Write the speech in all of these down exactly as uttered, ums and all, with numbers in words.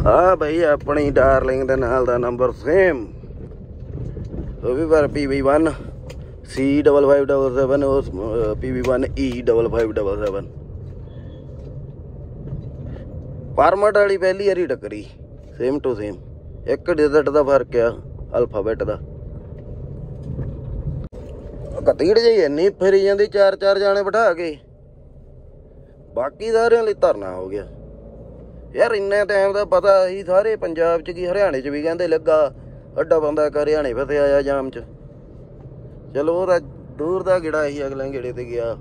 हाँ भाई अपनी डार्लिंग दे नाल दा नंबर सेम वो भी पर P V one C double five double seven उस P V one E double five double seven permit वाली पहली वारी टक्करी सेम टू सेम एक डिजिट का फर्क आ अल्फाबेट का कतीड़ जी इन्नी फिरी जाती चार चार जाने बिठा के बाकी सारे लिए धरना हो गया यार इन्ने टाइम का पता ही सारे पंजाब च की हरियाणे च भी कहते लगा अड्डा बंदा एक हरियाणे फसे आया जाम च चलो वो दूर का गेड़ा ही अगले गेड़े ते गया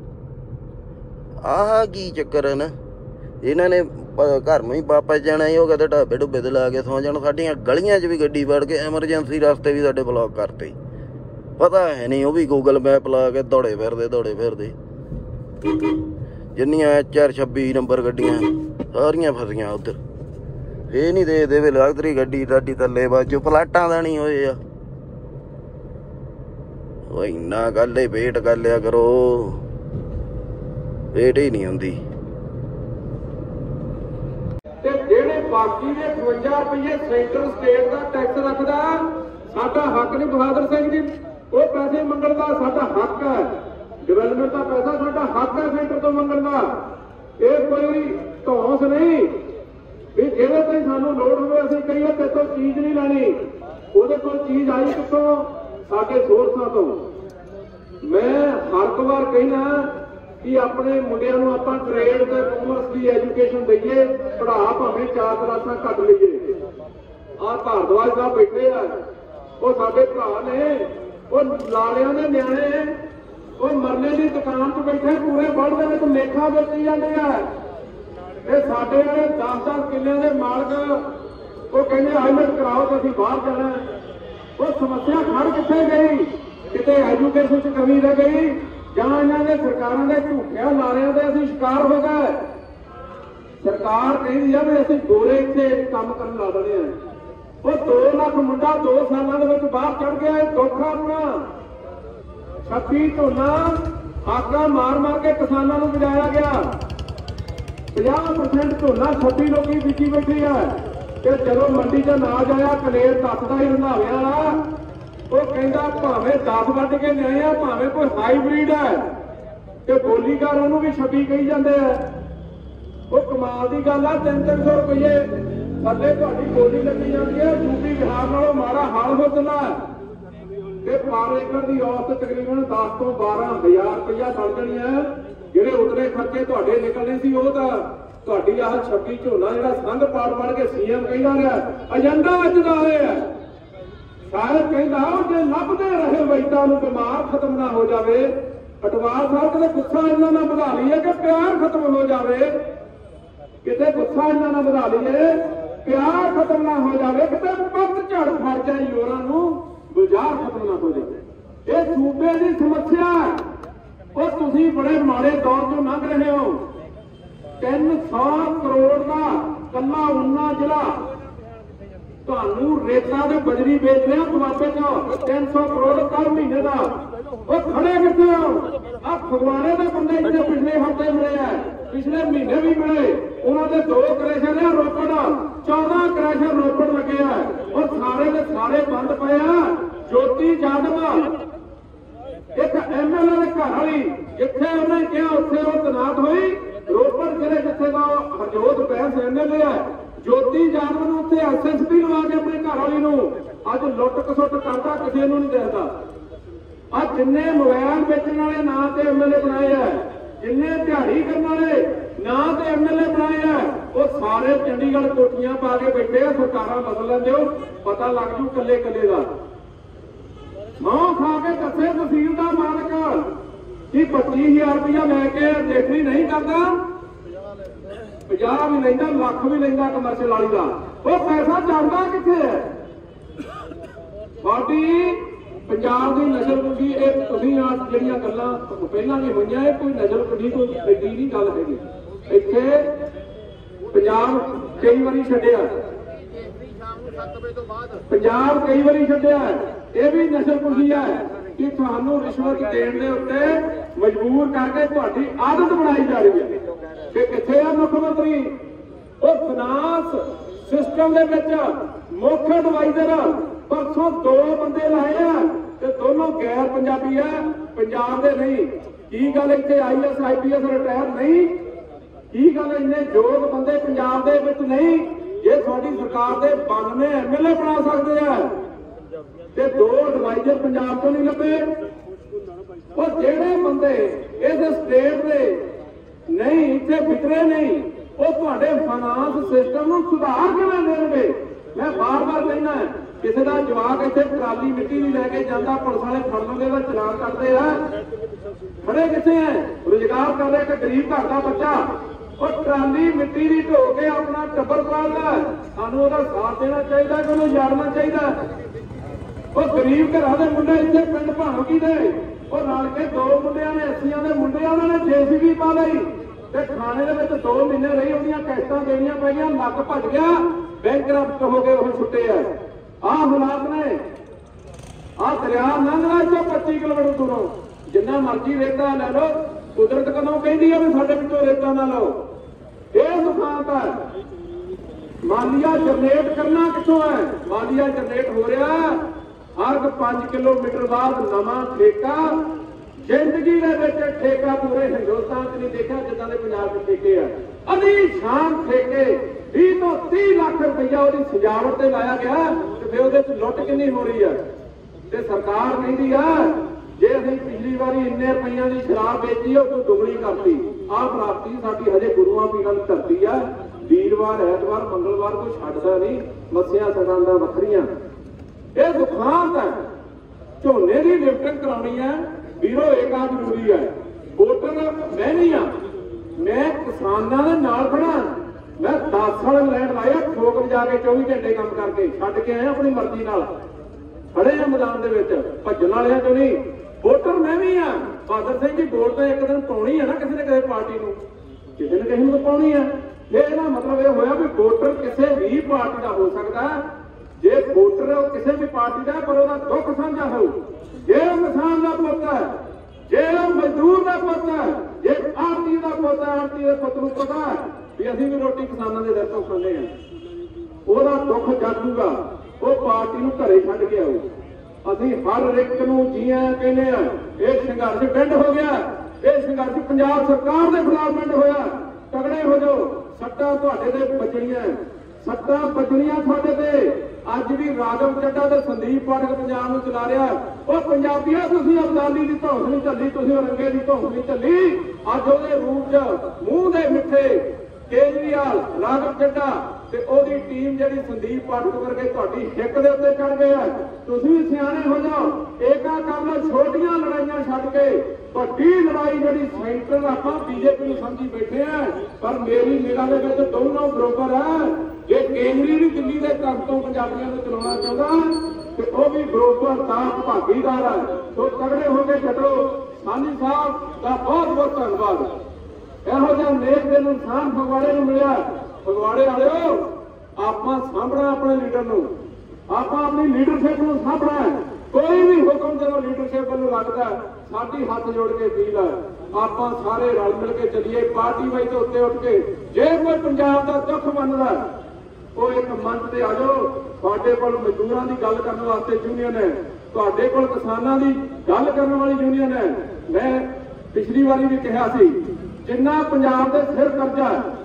आह की चक्कर है ना इन्होंने घर में ही वापस जाना ही वो कहते ढाबे ढुबे ते ला के सौ जान साडियां गलियां च भी गड्डी वड़ के एमरजेंसी रास्ते भी साडे ब्लॉक करते पता है नहीं वो भी गूगल मैप ला के दौड़े फिरदे दौड़े फिरदे जिन्नियां एच आर छब्बी नंबर गड्डियां सारियां फसियां उधर ये नहीं दे दे वे लगतरी गड्डी साडी थल्ले बाजू प्लाटां दा नहीं होए आ ओ इन्ना गल वेट कर लिया करो वेट ही नहीं हुंदी ते जेड़े बाकी दे पचवंजा रुपये सेंटर स्टेट दा टैक्स रखदा साडा हक नहीं बहादुर सिंह जी वो पैसे मंगण दा साडा हक है डिवेलपमेंट का पैसा साडा हक है सेंटर तो मंगण दा ये कोई धौंस नहीं भी जेड़े कोई सानू लोड़ होवे असीं कहिए ते तो चीज नहीं लैनी ओहदे कोल चीज आई कित्थों साडे सोर्सां तो मैं हर बार कहना कि अपने मुंडियां नूं आपां ट्रेड ते कॉमर्स की एजुकेशन दईए पढ़ा भावें चार क्लासां घट लईए आ भारद्वाज साहब बैठे आ वो साडे भरा ने वो लालियां दे न्याणे वो मरने की दुकान पर बैठे पूरे वर्ल्ड के लेखा बेची जाते हैं साडे वाले दस दस किले के मालक वो कहते आईलैट कराओ तो असीं बाहर जाना वो समस्या खड़ कित्थे गई किते एजुकेशन च कमी रह गई जां इन्हां दे सरकारां दे झूठियां नारियां दे असीं शिकार हो गए सरकार कहदी है भी असीं गोरे इत्थे काम करन ला देणे आ वो दो लाख मुंडा दो सालां दे विच बाहर चढ़ गया दुख अपना छब्बी झोना आगा मार मार के किसानों को बजाया गया पचास परसेंट झोना छब्बी लोग बिकी बैठे है कि चलो मंडी च ना जाया कलेर दसदा ही रंधावे वाला वो कहता भावें दस वज के लिया है भावें कोई हाईब्रिड है कि बोलीकार उन्होंने भी छब्बी कही जाते हैं वो कमाल की गल है तीन तीन सौ रुपये थले तुहाडी बोली लगी जाती है यूपी बिहार नालों माड़ा हाल हो चला पर एकड़ की औसत तकरीबन दस तो बारह हजार रुपया बन जानी है जेडे उतले खर्चे तुहाडे निकलने सी वो तां तुहाडी आह छब्बी झोना जिहड़ा संघ पाड़ पाड़ के सीएम कहदा रहा एजेंडा अजदा होया शायद कहदा जे लभदे रहे वैदां नूं बीमार खत्म ना हो जावे अटवाल साहब कदे गुस्सा इन्हां नाल वधा लईए कि प्यार खत्म हो जावे किते गुस्सा इन्हां नाल वधा लईए प्यार खत्म ना हो जावे किते पत्त झड़ फड़ जाए योरां नूं गुजार खत्म ना हो जाए ये सूबे की समस्या और तुसीं बड़े माड़े दौर चों लंघ रहे हो तीन सौ करोड़ का कला उन्ना जिला तुहानूं रेता ते बजरी बेच रहे दुआबे चो तीन सौ करोड़ कर महीने का वो खड़े कितने हो आ फगवाड़े के बंदे इतने पिछले हफ्ते मिले है पिछले महीने भी मिले उन्होंने दो क्रैशर है रोपड़ चौदह क्रैशर रोपड़ लगे है और सारे के सारे बंद पे है ज्योति यादव एक एम एल ए घर वाली जिथे उन्हें कहा उत्थे वो तैनात हुई रोपड़ जिले जिथे का Harjot Bains M L A है ज्योति यादव ने उत्थे एस एस पी लवा के अपने घर वाली नूं अज लुट कसुट करता किसी नूं नहीं देखता अज जिन्ने मोबाइल बेचने वाले नां ते एम एल ए बनाए है जिन्ने दिहाड़ी करने वाले ना तो एम एल ए बनाए है वो सारे चंडीगढ़ कोठियां पा के बैठे है सरकारां बदल लेंदे पता लग जू कले कले का मां खा के दसे तहसील का मालक कि पच्ची हजार रुपया लैके देखनी नहीं करता पचास भी लेंदा लख भी लेंदा कमर्शियल वाली का वो पैसा जाता किथे है साडी पंजाब की नजर कुंडी जिहड़ियां गल्लां पहलां भी होईयां ये कोई नजर कुंडी कोई एडी नहीं गल हैगी इत्थे पंजाब कई वारी छड्डिया पंजाब कई वारी छड्डिया ये भी नजर कुंडी है कि तुहानूं रिश्वत देण दे उत्ते मजबूर करके तुहाडी आदत बनाई जा रही है कि किथे आ मुख्य मंत्री वो फाइनांस सिस्टम दे विच मुख एडवाइजर परसों दो बंदे लाए हैं ते दोनों गैर पंजाबी है, पंजाब दे नहीं। की गल इत्थे I S I P S retire नहीं? की गल इन्ने योग बंदे पंजाब दे विच नहीं? जे तुहाडी सरकार दे बानवे एम एल ए बना सकते हैं ते दो एडवाइजर पंजाब तो नहीं लभे। और जेड़े बंदे इस स्टेट दे नहीं इत्थे विचरे नहीं वो तुहाडे फाइनांस सिस्टम नूं सुधार किवें देणगे? मैं बार बार कहना किसी का जवाक इत्थे ट्राली मिट्टी नहीं लैके जाता, पुलिस वाले फड़ लैंदे तां चलान करते हैं। खड़े किथे हैं? रोजगार कर रहे एक गरीब घर का बच्चा और ट्राली मिट्टी की ढो के अपना टब्बर पालदा, सानूं उहदा साथ देना चाहिए कि उहनूं यारना चाहिए। वो गरीब घर के मुंडे इत्थे पिंड भाणोगी दे और रल के दो मुंडिया ने अस्सियां दे मुंडे उन्होंने जेसीबी पा लई ते थाने दे विच दो महीने रही, उहदियां कैस्टां देणियां पै गईयां, नक भज गया, बैंकरप्ट हो गए, वो छुट्टे है। आ हालात ने। आ दरिया लंघदा इत्थों पच्ची किलोमीटर दूरों, जिन्ना मर्जी रेता लै लो, कुदरत कदों कहदी है भी साडे विचों रेता ना लो। यह सुखांत है। मालिया जनरेट करना कित्थों है? मालिया जनरेट हो रहा है हर पांच किलोमीटर बाद नवा ठेका। जिंदगी दे विच ठेका पूरे हिंदुस्तान च नहीं देखा जिद्दां दे पंजाब च ठेके आ। अलीशान ठेके बीस तो तीस लाख रुपया उसकी सजावट से लाया गया तो फिर वो लुट कितनी हो रही है। ते सरकार कहती है जे असीं पिछली बारी इन्ने रुपया की शराब बेची है उसको दुगनी करती। आ प्राप्ति साडी हजे गुरुआं पीरां दी धरती है। वीरवार ऐतवार मंगलवार को छड्डदा नहीं, मस्सियां सगांदा वखरियां। यह दुखांत है। झोने की लिफ्टिंग करानी है वीरो, एक आ जरूरी है। वोटर मैं नहीं हाँ, मैं किसानों के नाल खड़ा। मैं दस साल लैंड लाया ठोक बजा के चौबी घंटे काम करके छड्ड के आया अपनी मर्जी नाल। खड़े हैं मैदान दे विच, भज्जण वालियां चों नहीं। वोटर मैं भी हाँ। बहादुर सिंह जी वोट तो एक दिन पाउणी है ना किसी ने किसी पार्टी को, किसी ने किसी को पाउणी है। फिर इहदा मतलब यह होया भी वोटर किसी भी पार्टी का हो सकता है। जे वोटर किसी भी पार्टी का पर उसका दुख साझा हो, जे किसान का पुत है, जे मजदूर का पुत है, जे आरती का पुत है, आरती के पुत को पता है भी असीं भी रोटी किसानों के दर तो खाने हैं, ਉਹਦਾ दुख जागूगा, वो पार्टी ਨੂੰ घरे छड्ड के आऊ। ਅਸੀਂ हर एक ਨੂੰ ਜੀਆਂ ਕਹਿੰਦੇ ਆ। ਇਹ ਸੰਘਰਸ਼ ਪਿੰਡ ਹੋ ਗਿਆ, ਇਹ ਸੰਘਰਸ਼ ਪੰਜਾਬ ਸਰਕਾਰ ਦੇ ਖਿਲਾਫ ਪਿੰਡ ਹੋਇਆ। ਤਗੜੇ ਹੋ ਜਾਓ, ਸੱਟਾਂ ਤੁਹਾਡੇ ਤੇ ਵੱਜਣੀਆਂ, ਸੱਟਾਂ ਵੱਜਣੀਆਂ ਤੁਹਾਡੇ ਤੇ। ਅੱਜ ਵੀ ਰਾਜਮ ਚੱਡਾ ਤੇ ਸੰਦੀਪ ਪਾਠਕ ਪੰਜਾਬ ਨੂੰ ਚਲਾ ਰਿਹਾ। ਉਹ ਪੰਜਾਬੀਆਂ ਤੁਸੀਂ ਅਬਦਾਲੀ ਦੀ ਧੌਂਸ ਨਹੀਂ ਝੱਲੀ, ਤੁਸੀਂ ਔਰੰਗੇ ਦੀ ਧੌਂਸ ਨਹੀਂ ਝੱਲੀ। ਅੱਜ ਉਹਦੇ ਰੂਪ 'ਚ ਮੂੰਹ ਦੇ ਮਿੱਠੇ केजरीवाल राघव चड्डा ते ओदी टीम जिहड़ी संदीप पाठक वर्गे तुहाडी हिक दे उत्ते चढ़ गए है। तुसीं भी सियाणे हो जाओ, एका कर लो, छोटियां लड़ाइयां छड्ड के वड्डी लड़ाई जिहड़ी सेंटर आपां बीजेपी नूं समझी बैठे हैं। पर मेरी निगाह दे विच दोनों बरोबर है। जे केंद्री भी दिल्ली दे तख्त तो पंजाबियां नूं चलाउणा चाहुंदा ते ओह भी बरोबर ताक भागीदार है। सो तगड़े हो के छड्डो। सानी साहब दा बहुत बहुत धन्नवाद। ਇਹੋ ਜਿਹਾ ਨੇਕ ਦਿਲ ਇਨਸਾਨ ਫਗਵਾੜੇ ਨੂੰ ਮਿਲਿਆ। ਫਗਵਾੜੇ ਵਾਲਿਓ, ਆਪਾਂ ਸਾਂਭਣਾ ਆਪਣੇ ਲੀਡਰ ਨੂੰ, ਆਪਾਂ ਆਪਣੀ ਲੀਡਰਸ਼ਿਪ ਨੂੰ ਸਾਂਭਣਾ। ਕੋਈ ਵੀ ਹੁਕਮ ਜਦੋਂ ਲੀਡਰਸ਼ਿਪ ਵੱਲੋਂ ਲੱਗਦਾ ਸਾਡੀ ਹੱਥ ਜੋੜ ਕੇ ਅਪੀਲ ਹੈ, ਆਪਾਂ ਸਾਰੇ ਰਲ ਮਿਲ ਕੇ ਚੱਲੀਏ ਪਾਰਟੀ ਵਾਈ ਤੋਂ ਉੱਤੇ ਉੱਠ ਕੇ। ਜੇ ਕੋਈ ਪੰਜਾਬ ਦਾ ਦੁੱਖ ਮੰਨਦਾ ਉਹ ਇੱਕ ਮੰਚ ਤੇ ਆ ਜਾਓ। ਤੁਹਾਡੇ ਕੋਲ ਮਜ਼ਦੂਰਾਂ ਦੀ ਗੱਲ ਕਰਨ ਵਾਸਤੇ ਯੂਨੀਅਨ ਹੈ, ਤੁਹਾਡੇ ਕੋਲ ਕਿਸਾਨਾਂ ਦੀ ਗੱਲ ਕਰਨ ਵਾਲੀ ਯੂਨੀਅਨ ਹੈ। ਮੈਂ ਪਿਛਲੀ ਵਾਰੀ ਵੀ ਕਿਹਾ ਸੀ जिन्ना पंजाब के सिर कर्जा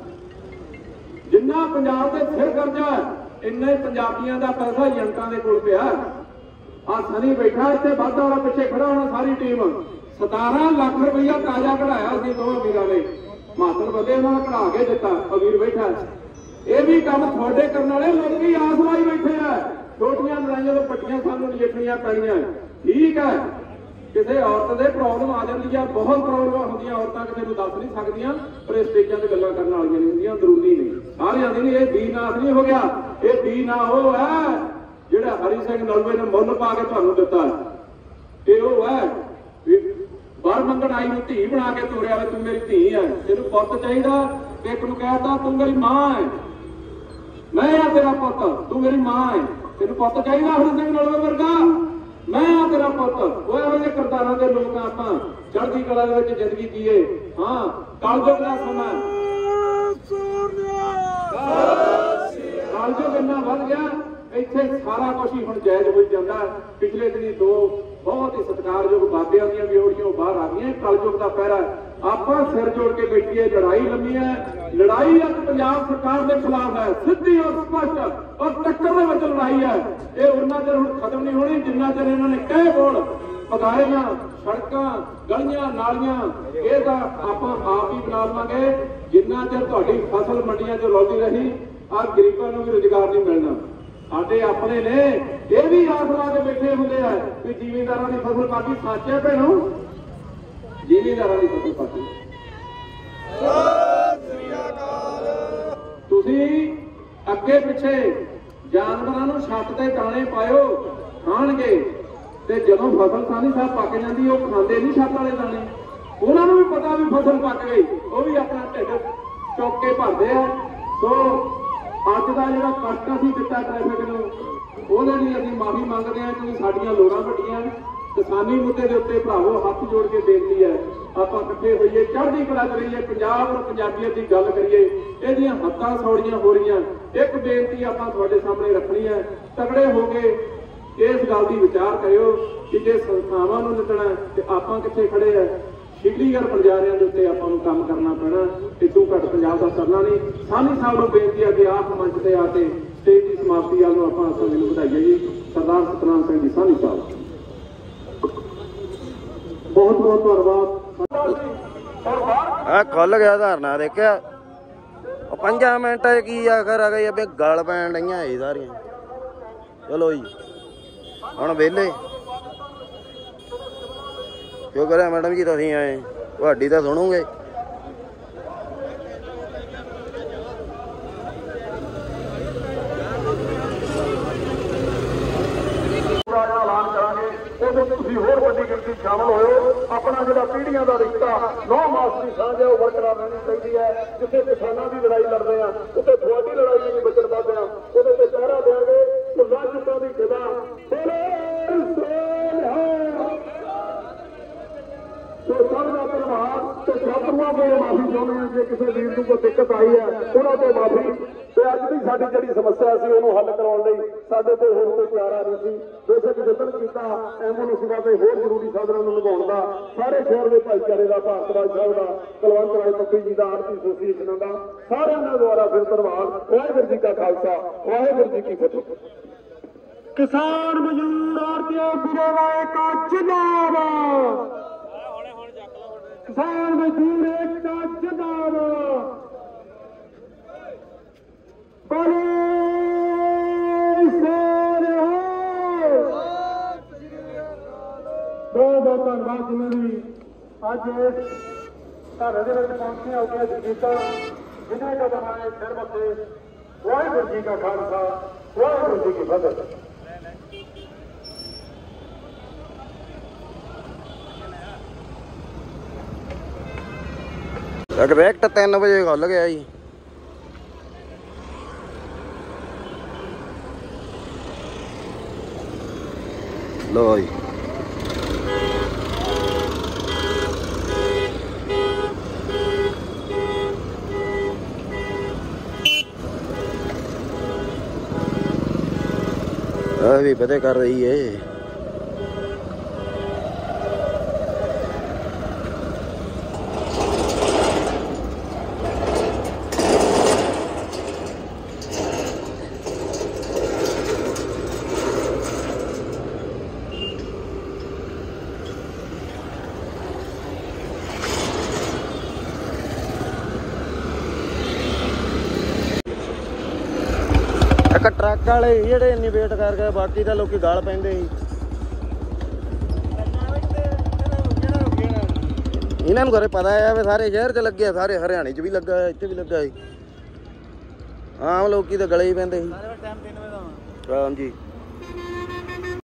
जिन्ना पंजाब के सिर कर्जा इन्ना ही पंजाबियों का पैसा एजेंटां दे कोल पिया। आ सनी बैठा इत्थे वाधा वाला पिछे खड़ा होना सारी टीम। सतारह लाख रुपया ताजा कढ़ाया सी दोवें वीरां ने, हिमाचल बदे उन्होंने कढ़ा के दिता। अमीर बैठा ये भी काम थोड़े करने वाले लोग आस लाई बैठे है। छोटियां लड़ाइयां तो पट्टियां सानूं नजिठणियां पैणियां। ठीक है, किसी औरत दे प्रॉब्लम आ जाती है, बहुत प्रॉब्लम होंगी, औरतां किसी को दस नहीं सकदियां, पर इस स्टेजां ते गल्लां करन वालियां नहीं होंदियां, अंदरूनी नहीं। सारे आंदे नहीं, ये दी नाथ नहीं हो गया, ये दी ना हो है जिहड़ा हरी सिंह नलवे ने मुੱਲ पा के तुहानूं दित्ता। ये वो है बर मंगण आई नूं धी बना के ਤੋਰਿਆ वे, तू मेरी धी है, तेनूं पुੱਤ चाहीदा, एक नूं कहता तू मेरी मां है, मैं आ तेरा पुੱਤ, तू मेरी मां है, तेनूं पुੱਤ चाहीदा हरी सिंह नलवे वर्गा, मैं आ तेरा पुत। वो ਇਹੋ ਜਿਹੇ ਕਰਤਾਰਾਂ ਦੇ ਲੋਕ ਆਪਾਂ ਚੜ੍ਹਦੀ ਕਲਾ ਦੇ ਵਿੱਚ ਜ਼ਿੰਦਗੀ ਜੀਏ। ਹਾਂ, ਕਲਯੁਗ ਦਾ ਸਮਾਂ। ਕਲਯੁਗ ਇੰਨਾ ਵੱਧ ਗਿਆ, ਇੱਥੇ ਸਾਰਾ ਕੁਝ ਹੀ ਹੁਣ ਜਾਇਜ਼ ਹੋ ਜਾਂਦਾ। ਪਿਛਲੇ ਦਿਨੀ ਦੋ ਬਹੁਤ ਹੀ ਸਤਿਕਾਰਯੋਗ ਬਾਬਿਆਂ ਦੀਆਂ ਵਿਓੜੀਆਂ ਬਾਹਰ ਆ ਗਈਆਂ। ਕਲਯੁਗ ਦਾ ਪਹਿਰਾ ਆਪਾਂ ਸਿਰ ਜੋੜ ਕੇ ਬੈਠੀਏ। ਲੜਾਈ ਲੰਮੀ ਹੈ, ਲੜਾਈ ਅੱਜ ਪੰਜਾਬ ਸਰਕਾਰ ਦੇ ਖਿਲਾਫ ਹੈ, ਸਿੱਧੀ ਔਰ ਸਪਸ਼ਟ ਔਰ ਟੱਕਰ ਦੇ ਵਿੱਚ ਲੜਾਈ ਹੈ। ਇਹ ਉਹਨਾਂ ਚਿਰ ਹੁਣ ਖਤਮ ਨਹੀਂ ਹੋਣੀ ਜਿੰਨਾ ਚਿਰ ਇਹਨਾਂ ਨੇ ਕਹੇ ਬੋਲ ਪਗਾਰੀਆਂ, ਸੜਕਾਂ, ਗਲੀਆਂ, ਨਾਲੀਆਂ ਇਹ ਤਾਂ ਆਪਾਂ ਆਪ ਹੀ ਬਣਾ ਲਵਾਂਗੇ। ਜਿੰਨਾ ਚਿਰ ਤੁਹਾਡੀ ਫਸਲ ਮੰਡੀਆਂ 'ਚ ਰੋਲਦੀ ਰਹੀ, ਆਹ ਗਰੀਬਾਂ ਨੂੰ ਵੀ ਰੁਜ਼ਗਾਰ ਨਹੀਂ ਮਿਲਣਾ। ਸਾਡੇ ਆਪਣੇ ਨੇ ਇਹ ਵੀ ਆਸ ਲਾ ਕੇ ਬੈਠੇ ਹੁੰਦੇ ਆ ਕਿ ਜ਼ਿਮੀਂਦਾਰਾਂ ਦੀ ਫਸਲ ਪਾਕੀ। ਸੱਚ ਹੈ ਭੈਣੋ, ਜ਼ਿਮੀਂਦਾਰਾਂ ਦੀ ਫਸਲ ਪਾਕੀ। ਤੁਸੀਂ ਅੱਗੇ ਪਿੱਛੇ ਜਾਨਵਰਾਂ ਨੂੰ ਛੱਤ ਤੇ ਦਾਣੇ ਪਾਇਓ, ਖਾਣਗੇ, ਤੇ ਜਦੋਂ ਫਸਲ ਸਾਨੀ ਸਾਹਿਬ ਪੱਕ ਜਾਂਦੀ ਉਹ ਖਾਂਦੇ ਨਹੀਂ ਛੱਤ ਵਾਲੇ ਦਾਣੇ। ਉਹਨਾਂ ਨੂੰ ਵੀ ਪਤਾ ਵੀ ਫਸਲ ਪੱਕ ਗਈ, ਉਹ ਵੀ ਆਪਣਾ ਢਿੱਡ ਚੁੱਕ ਕੇ ਭਰਦੇ ਆ। ਸੋ ਅੱਜ ਦਾ ਜਿਹੜਾ ਕਸ਼ਟ ਅਸੀਂ ਦਿੱਤਾ ਟ੍ਰੈਫਿਕ ਨੂੰ, ਉਹਦੇ ਲਈ ਅਸੀਂ ਮਾਫੀ ਮੰਗਦੇ ਹਾਂ ਕਿਉਂਕਿ ਸਾਡੀਆਂ ਲੋੜਾਂ ਵੱਡੀਆਂ। ਕਿਸਾਨੀ ਮੁੱਦੇ ਦੇ ਉੱਤੇ ਭਰਾਵੋ ਹੱਥ ਜੋੜ ਕੇ ਬੇਨਤੀ ਹੈ, ਆਪਾਂ ਇਕੱਠੇ ਹੋਈਏ, ਚੜ੍ਹਦੀ ਕਲਾ ਕਰੀਏ, ਪੰਜਾਬ ਔਰ ਪੰਜਾਬੀਅਤ ਦੀ ਗੱਲ ਕਰੀਏ। ਇਹਦੀਆਂ ਹੱਦਾਂ ਸੌੜੀਆਂ ਹੋ ਰਹੀਆਂ। ਇੱਕ ਬੇਨਤੀ ਆਪਾਂ ਤੁਹਾਡੇ ਸਾਹਮਣੇ ਰੱਖਣੀ ਹੈ, ਤਗੜੇ ਹੋ ਕੇ ਇਸ ਗੱਲ ਦੀ ਵਿਚਾਰ ਕਰਿਓ ਕਿ ਜੇ ਸੰਸਥਾਵਾਂ ਨੂੰ ਲੁੱਟਣਾ ਤੇ ਆਪਾਂ ਕਿੱਥੇ ਖੜੇ ਆ। ਸ਼ਿਕਲੀਗਰ ਪੰਜਾਰਿਆਂ ਦੇ ਉੱਤੇ ਆਪਾਂ ਨੂੰ ਕੰਮ ਕਰਨਾ ਪੈਣਾ। ਇਦੋਂ ਘੱਟ ਪੰਜਾਬ ਦਾ ਕਰਨਾ ਨਹੀਂ। ਸਾਨੀ ਸਾਹਿਬ ਨੂੰ ਬੇਨਤੀ ਹੈ ਕਿ ਆਪ ਮੰਚ ਤੇ ਆ ਕੇ ਸਟੇਜ ਦੀ ਸਮਾਪਤੀ ਵੱਲ ਨੂੰ ਆਪਾਂ ਸਮੇਂ ਨੂੰ ਵਧਾਈਏ ਜੀ। ਸਰਦਾਰ ਸਤਨਾਮ ਸਿੰਘ ਜੀ ਸਾਨੀ ਸਾਹਿਬ, ਬਹੁਤ ਬਹੁਤ ਧੰਨਵਾਦ। ਆ ਖੁੱਲ ਗਿਆ ਧਰਨਾ, ਦੇਖਿਆ ਉਹ ਪੰਜਾਂ ਮਿੰਟਾਂ 'ਚ ਕੀ ਆਖਰ ਆ ਗਈ। ਅੱਗੇ ਗਲ ਪੈਣ ਡਈਆਂ ਇਹ ਸਾਰੀਆਂ। ਚਲੋ ਜੀ ਹੁਣ ਵਿਹਲੇ ਕਿਉਂ ਕਰਿਆ ਮੈਡਮ ਜੀ, ਤੁਸੀਂ ਆਏ ਤੁਹਾਡੀ ਤਾਂ ਸੁਣੋਗੇ। ਐਲਾਨ ਕਰਾਂਗੇ, ਉਹਦੇ ਤੁਸੀਂ ਹੋਰ ਵੱਡੀ ਗਿਣਤੀ ਸ਼ਾਮਲ ਹੋਇਓ। ਆਪਣਾ ਜਿਹੜਾ ਪੀੜ੍ਹੀਆਂ ਦਾ ਰਿਸ਼ਤਾ ਨੌ ਮਾਸ ਦੀ ਸਾਂਝ ਹੈ ਉਹ ਬਰਕਰਾਰ ਰਹਿਣੀ ਚਾਹੀਦੀ ਹੈ। ਜਿੱਥੇ ਕਿਸਾਨਾਂ ਦੀ ਲੜਾਈ ਲੜਦੇ ਆ ਉੱਥੇ ਤੁਹਾਡੀ ਲੜਾਈ ਨੂੰ ਵੀ ਬਚਣ ਪਾਉਂਦੇ ਆ, ਉਹਦੇ ਤੇ ਪਹਿਰਾ ਦੇਵਾਂਗੇ। ਭੁੱਲਾਂ ਚੁੱਕਾਂ ਦੀ ਖਿਦਾ ਸੋ ਸਭ ਦਾ ਧੰਨਵਾਦ। ਤੇ ਸ਼ਬਦਾਂ ਤੋਂ ਮਾਫੀ ਚਾਹੁੰਦੇ ਹਾਂ ਜੇ ਕਿਸੇ ਵੀਰ ਨੂੰ ਕੋਈ ਦਿੱਕਤ ਆਈ ਹੈ, ਉਹਨਾਂ ਤੋਂ ਮਾਫੀ। ਤੇ ਅੱਜ ਦੀ ਸਾਡੀ ਜਿਹੜੀ ਸਮੱਸਿਆ ਸੀ ਉਹਨੂੰ ਹੱਲ ਕਰਾਉਣ ਲਈ ਸਾਡੇ ਕੋਲ ਹੋਰ ਕੋਈ ਚਾਰਾ ਨਹੀਂ ਸੀ। ਬੇਸ਼ੱਕ ਯਤਨ ਕੀਤਾ ਐਂਬੂਲੈਂਸ ਦਾ ਤੇ ਹੋਰ ਜ਼ਰੂਰੀ ਸਾਧਨਾਂ ਨੂੰ ਲਗਾਉਣ ਦਾ, ਸਾਰੇ ਸ਼ਹਿਰ ਦੇ ਭਾਈਚਾਰੇ ਦਾ, ਭਾਰਤ ਰਾਜ ਸਾਹਿਬ ਦਾ, ਕੁਲਵੰਤ ਰਾਏ ਪੱਪੀ ਜੀ ਦਾ, ਆਰਤੀ ਐਸੋਸੀਏਸ਼ਨਾਂ ਦਾ, ਸਾਰਿਆਂ ਦਾ ਦੁਆਰਾ ਫਿਰ ਧੰਨਵਾਦ। ਵਾਹਿਗੁਰੂ ਜੀ ਕਾ ਖਾਲਸਾ, ਵਾਹਿਗੁਰੂ ਜੀ ਕੀ ਫਤਿਹ। ਕਿਸਾਨ ਮਜ਼ਦੂਰ ਆਰਤੀਆਂ ਫਿਰਵਾਏ ਕਾ ਜਿੰਦਾਬਾਦ। ਕਿਸਾਨ ਮਜ਼ਦੂਰ ਏਕਤਾ ਜਿੰਦਾਬਾਦ। ਬੋਲੇ ਸੋਨਿਹਾਲ। ਬਹੁਤ ਬਹੁਤ ਧੰਨਵਾਦ ਜਿਨ੍ਹਾਂ ਦੀ ਅੱਜ ਇਸ ਧਰਨੇ ਦੇ ਵਿੱਚ ਪਹੁੰਚੀਆਂ ਹੋਈਆਂ ਜਗੀਤਾਂ, ਜਿਨ੍ਹਾਂ ਦਾ ਬਣਾਏ ਸਿਰ ਮੱਥੇ। ਵਾਹਿਗੁਰੂ ਜੀ ਕਾ ਖਾਲਸਾ, ਵਾਹਿਗੁਰੂ ਜੀ ਕੀ ਫਤਿਹ। ਐਗਜ਼ੈਕਟ ਤਿੰਨ ਵਜੇ ਖੁੱਲ ਗਿਆ ਜੀ। ਲੋ ਜੀ ਆ ਵੀ ਪਤਾ ਕਰ ਰਹੀ ਏ। ਇੱਕ ਟਰੱਕ ਵਾਲੇ ਜਿਹੜੇ ਇੰਨੀ ਵੇਟ ਕਰ ਗਏ, ਬਾਕੀ ਤਾਂ ਲੋਕੀ ਗਾਲ ਪੈਂਦੇ ਸੀ। ਇਹਨਾਂ ਨੂੰ ਘਰੇ ਪਤਾ ਹੈ ਵੀ ਸਾਰੇ ਸ਼ਹਿਰ 'ਚ ਲੱਗੇ, ਸਾਰੇ ਹਰਿਆਣੇ 'ਚ ਵੀ ਲੱਗਾ, ਇੱਥੇ ਵੀ ਲੱਗਾ ਸੀ। ਆਮ ਲੋਕੀ ਤਾਂ ਗਲੇ ਹੀ ਪੈਂਦੇ ਸੀ। ਹਾਂਜੀ।